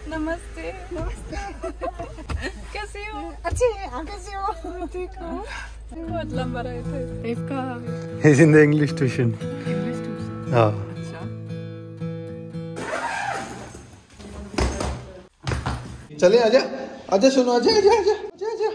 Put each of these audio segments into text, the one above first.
नमस्ते। नमस्ते। कैसी हो? अच्छी है। आप कैसी हो? ठीक हो? बहुत लंबा रहे थे। देव कहाँ है? He's in the English tuition. English tuition. हाँ। अच्छा। चले आजा, आजा सुनो, आजा आजा आजा आजा आजा।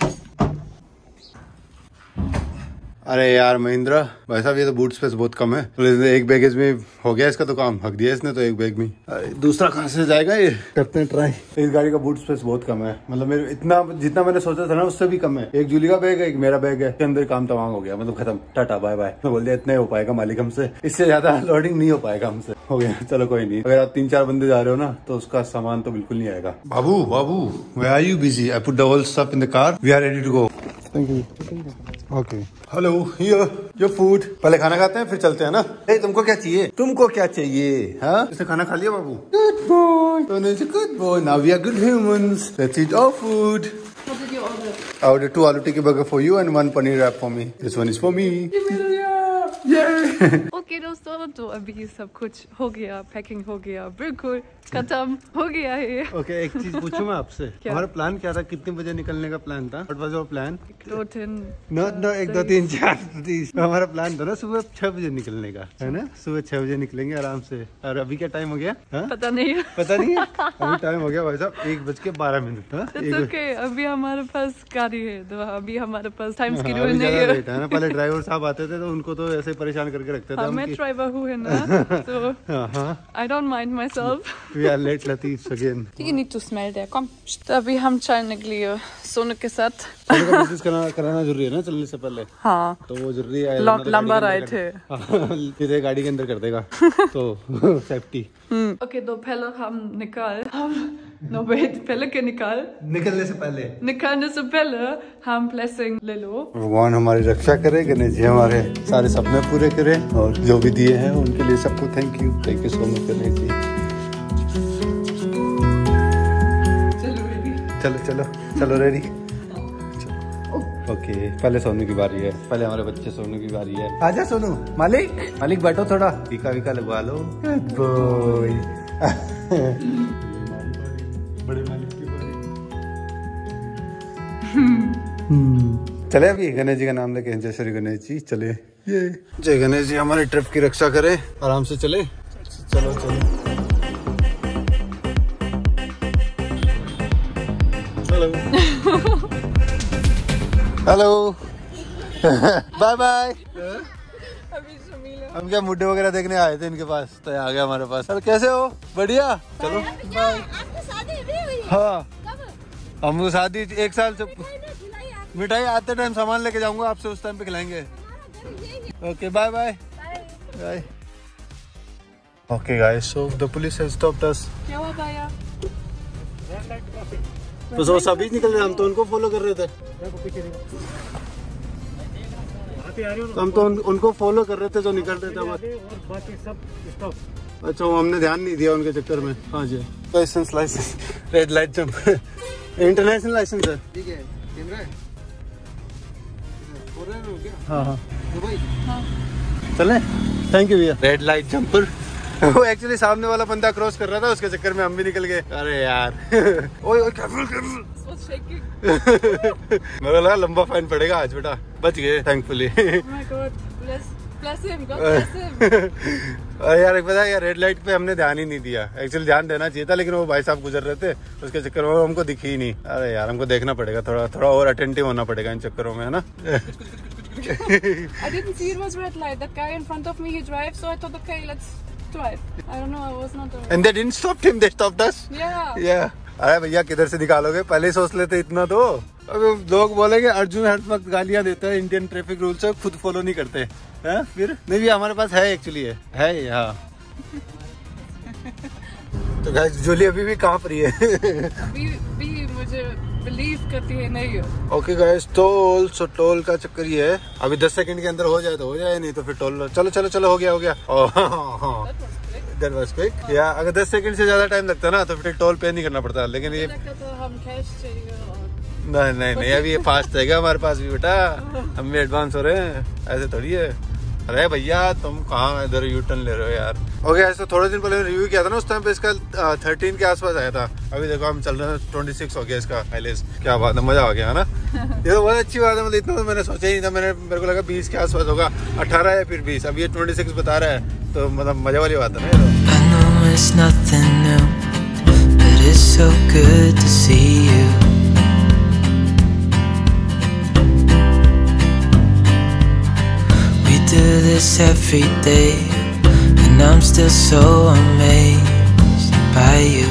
अरे यार महेंद्र भाई साहब, ये तो बूट स्पेस बहुत कम है। तो एक बैगेज में हो गया इसका तो काम, हक दिया इसने तो एक बैग में। अरे दूसरा कहाँ से जाएगा ये, करते हैं ट्राई। इस गाड़ी का बूट स्पेस बहुत कम है, मतलब मेरे इतना जितना मैंने सोचा था ना उससे भी कम है। एक जूली का बैग है, एक मेरा बैग है, इसके अंदर काम तमाम हो गया, मतलब खत्म, टाटा बाय बाय। मैं बोल दिया इतना ही हो पाएगा मालिक हमसे, इससे ज्यादा लोडिंग नहीं हो पाएगा हमसे। हो गया, चलो कोई नहीं। अगर आप 3-4 बंदे जा रहे हो ना तो उसका सामान तो बिल्कुल नहीं आएगा। बाबू बाबू, where are you busy? I put the whole stuff in the car, we are ready to go. Thank you. Okay, hello, here your food. पहले खाना खाते हैं फिर चलते हैं ना। ए, तुमको क्या चाहिए? तुमको क्या चाहिए? हाँ, इसने खाना खा लिया बाबू? Good boy, good boy. Now we are good humans, let's eat our food. What did you order? I ordered 2 aloo tikki burger for you and 1 paneer wrap for me. This one is for me. Okay दोस्तों, तो अभी सब कुछ हो गया, packing हो गया, बिल्कुल खत्म हो गया है। ओके, एक चीज पूछूं मैं आपसे, हमारा प्लान क्या था? कितने बजे निकलने का प्लान था? What was our plan? 2 3 no 1 2 3 4 30। हमारा प्लान था ना सुबह 6 बजे निकलने का, है ना? सुबह 6 बजे निकलेंगे आराम से। और अभी क्या टाइम हो गया? पता नहीं है। पता नहीं है, अभी टाइम हो गया भाई साहब 1:12। It's okay, अभी हमारे पास गाड़ी है तो अभी हमारे पास टाइम शेड्यूल नहीं है ना। पहले ड्राइवर साहब आते थे तो उनको तो ऐसे परेशान करके रखते थे। मैं ड्राइवर हूँ है ना, तो I don't mind myself. We are late Latif again. You need to smell there. Komm. अभी हम चलने के लिए सोनू के साथ। सोनू का बिजनेस कराना जरूरी है ना चलने से पहले। हाँ, तो वो जरूरी है। लंबा राइड है। सीधे गाड़ी के अंदर कर देगा तो सेफ्टी। ओके, तो पहले हम निकलने से पहले हम ब्लेसिंग ले लो। भगवान हमारी रक्षा करे, गणेश जी हमारे सारे सपने पूरे करे, और जो भी दिए हैं उनके लिए सबको thank you so much Ganesh ji. चलो रेडी। ओके, पहले सोनू की बारी है, पहले हमारे बच्चे सोनू की बारी है। आजा सोनू। मालिक बैठो, थोड़ा टीका वीका लगवा लो। Good boy. बड़े मालिक की बारी। चले अभी गणेश जी का नाम लेके, जय श्री गणेश जी। चले, ये जय गणेश जी हमारी ट्रिप की रक्षा करे, आराम से चले। चलो हेलो बाय बाय। हम क्या मुड्डे वगैरह देखने आए थे इनके पास, तो आ गया हमारे पास। सर कैसे हो? बढ़िया। चलो बाय। हाँ, हम शादी 1 साल से। मिठाई आते टाइम सामान लेके जाऊंगा आपसे, उस टाइम पे खिलाएंगे। Okay bye bye bye. Okay guys, so the police has stopped us. क्या हुआ भैया? तो वो सभी निकल रहे, हम तो उनको फॉलो कर रहे थे। हम तो उनको फॉलो कर रहे थे जो निकल रहे थे, बाकी सब स्टॉप। अच्छा, वो हमने ध्यान नहीं दिया उनके चक्कर में। हाँ जी, licence red light jump international licence है। ठीक है, हाँ चले। थैंक यू भैया। Red light jumper. वो एक्चुअली सामने वाला बंदा क्रॉस कर रहा था, उसके चक्कर में हम भी निकल गए। अरे यार ओए मेरा लगा लंबा फाइन पड़ेगा आज, बेटा बच गए थैंकफुली। अरे यार पता है यार, रेड लाइट पे हमने ध्यान ही नहीं दिया। एक्चुअली ध्यान देना चाहिए था, लेकिन वो भाई साहब गुजर रहे थे, उसके चक्कर में हमको दिखी ही नहीं। अरे यार हमको देखना पड़ेगा, थोड़ा और अटेंटिव होना पड़ेगा इन चक्करों में, है ना। I didn't see it was red light. That guy in front of me, he drives, so I thought, okay, let's drive. I don't know, I was not aware. And they didn't stop him, they stopped us. Yeah. अरे भैया किधर से निकालोगे, पहले ही सोच लेते इतना तो। अब लोग बोलेंगे अर्जुन हर वक्त गालियां देता है, इंडियन ट्रैफिक रूल्स है, खुद फॉलो नहीं करते हैं। फिर नहीं भी हमारे पास है, एक्चुअली है यहाँ। तो गाइस जूली अभी भी कहाँ पर ही है? अभी भी मुझे बिलीव करती है नहीं हो। ओके गाइस, टोल का चक्कर ये है, अभी 10 सेकंड के अंदर हो जाए तो हो जाए, नहीं तो फिर टोल। चलो हो गया। That was quick. या अगर 10 सेकंड से ज्यादा टाइम लगता ना तो फिर टोल पे नहीं करना पड़ता, लेकिन ये तो हम कैश चाहिए। नहीं अभी ये फास्ट रहेगा हमारे पास भी बेटा, हम भी एडवांस हो रहे हैं, ऐसे थोड़ी है। अरे भैया तुम कहाँ इधर यू टर्न ले रहे हो यार, ओके तो थोड़े दिन पहले रिव्यू किया था ना, उस टाइम पे इसका 13 के आसपास आया था। अभी देखो हम चल रहे हैं 26 हो गया इसका माइलेज। क्या बात है, मजा आ गया है ना। ये तो बहुत अच्छी बात है, मतलब इतना तो मैंने सोचा ही नहीं था। मेरे को लगा 20 के आसपास होगा, 18 या फिर 20। अब ये 26 बता रहा है, तो मतलब मजा वाली बात है ना। Do this every day, and I'm still so amazed by you.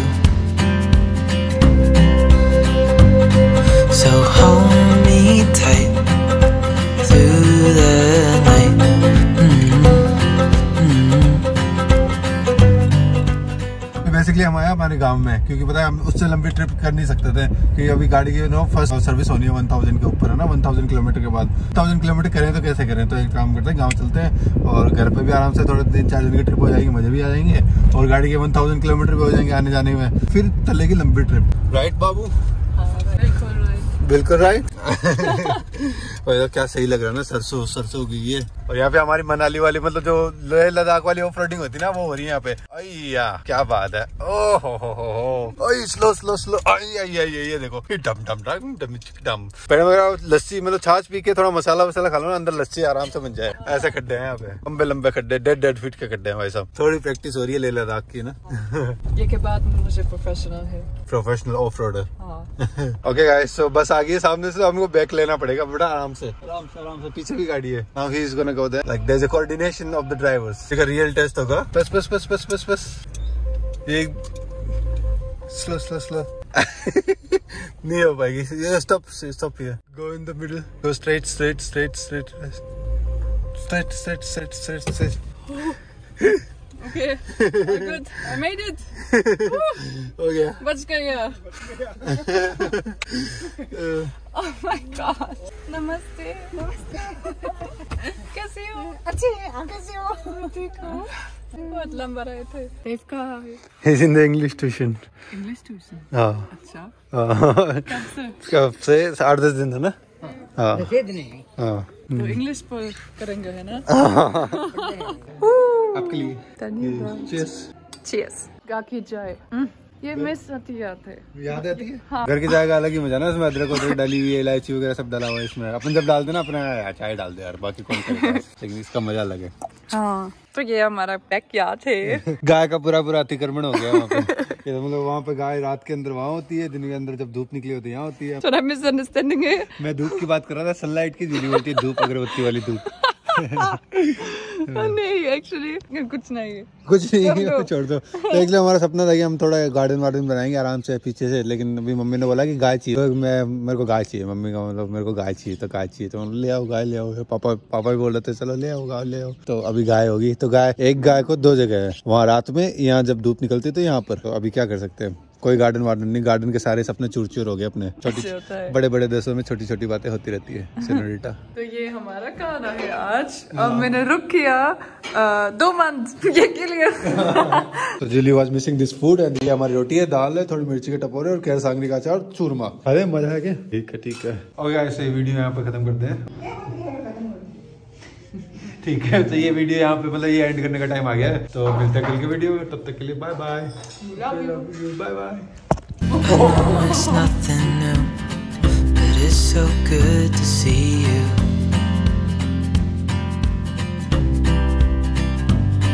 So hold me tight through the night. Basically हम आए हमारे गांव में, क्योंकि पता है हम उससे लंबी ट्रिप कर नहीं सकते थे, क्योंकि अभी गाड़ी की फर्स्ट सर्विस होनी है 1000 के ऊपर है ना। 1000 किलोमीटर के बाद 1000 किलोमीटर करें तो कैसे करें, तो एक काम करते हैं, गांव चलते हैं और घर पे भी आराम से थोड़े 3-4 दिन की ट्रिप हो जाएगी, मजे भी आ जाएंगे और गाड़ी के 1000 किलोमीटर भी हो जाएंगे आने जाने में, फिर चलेगी लंबी ट्रिप। राइट बाबू? बिल्कुल राइट। और क्या सही लग रहा है ना, सरसों सरसों उगी है। और यहाँ पे हमारी मनाली वाली, मतलब जो लेह लद्दाख वाली ऑफ रोडिंग होती है ना, वो हो रही है यहाँ पे। अय्या क्या बात है। ओ हो स्लो स्लो स्लो। ये देखो डम डम डम डम डम। पहले मगर लस्सी, मतलब छाछ पी के थोड़ा मसाला वसाला खा लो ना, अंदर लस्सी आराम से बन जाए। ऐसे खड्डे हैं यहाँ पे, लंबे लंबे खड्डे, 1.5 फीट के खड्डे हैं भाई साहब। थोड़ी प्रैक्टिस हो रही है लेह लद्दाख की ना। ये के बाद मुझे professional off roader. Okay guys, तो बस आगे सामने से हमको बैक लेना पड़ेगा बड़ा आराम से। पीछे भी गाड़ी है। Now he is gonna go there. Like there's a coordination of the drivers. एक रियल टेस्ट होगा। बस ये स्लो नहीं हो पाएगी। Stop here. Go in the middle. Go straight. Okay, good. I made it. Okay. बच गया। Oh my God. नमस्ते। कैसी हो? अच्छी है। आप कैसी हो? ठीक हो? बहुत लंबा रहे थे। देव कहाँ है? He's in the English tuition. English tuition? हाँ। अच्छा। कब से 8-10 दिन था ना? हाँ। तो इंग्लिश पर करेंगे है ना? आपके लिए। Cheers. गा की चाय। ये मिस आती याद आती है। हाँ। घर की चाय का अलग ही मजा ना, इसमें अदरक डली हुई है, इलायची वगैरह सब डाला हुआ है इसमें। अपन जब डालते ना अपना चाय डाल दे यार, बाकी कौन करेगा, लेकिन इसका मजा अलग है। हाँ, तो ये हमारा पैक याद है। गाय का पूरा अतिक्रमण हो गया वहाँ पे। ये तो मतलब वहाँ पे गाय रात के अंदर वहाँ होती है, दिन के अंदर जब धूप निकली होती है यहाँ होती है। थोड़ा मिसअंडरस्टैंडिंग है। मैं धूप की बात कर रहा था, सनलाइट की झिली होती है, धूप अगरबत्ती वाली धूप। नहीं एक्चुअली कुछ नहीं है, छोड़ दो। तो इसलिए हमारा सपना था कि हम थोड़ा गार्डन वार्डन बनाएंगे आराम से पीछे से, लेकिन अभी मम्मी ने बोला कि गाय चाहिए, तो मेरे को गाय चाहिए। मम्मी का मतलब मेरे को गाय चाहिए, तो गाय चाहिए तो ले आओ गाय ले आओ। पापा भी बोल रहे थे चलो ले आओ गाय ले आओ। तो अभी गाय होगी, तो गाय एक गाय को 2 जगह है, वहाँ रात में, यहाँ जब धूप निकलती तो यहाँ पर। तो अभी क्या कर सकते हैं, कोई गार्डन वार्डन नहीं, गार्डन के सारे सपने चूर हो गए अपने। बड़े देशों में छोटी बातें होती रहती है सेनोरिटा। तो ये हमारा खाना है आज, और मैंने रुक किया 2 मंथ ये के लिए। तो Julie was missing this food, and ये हमारी रोटी है, दाल है, थोड़ी मिर्ची के टपोरे और केर सांगरी का अचार, चूरमा। अरे मजा है क्या? ठीक है। और ऐसे वीडियो यहाँ पे खत्म करते हैं। ठीक है, तो ये वीडियो यहाँ पे मतलब ये एंड करने का टाइम आ गया है, तो मिलते हैं कल के वीडियो में, तब तक के लिए bye bye. It's nothing new, but it's so good to see you.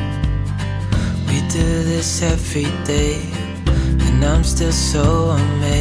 We do this every day, and I'm still so amazed.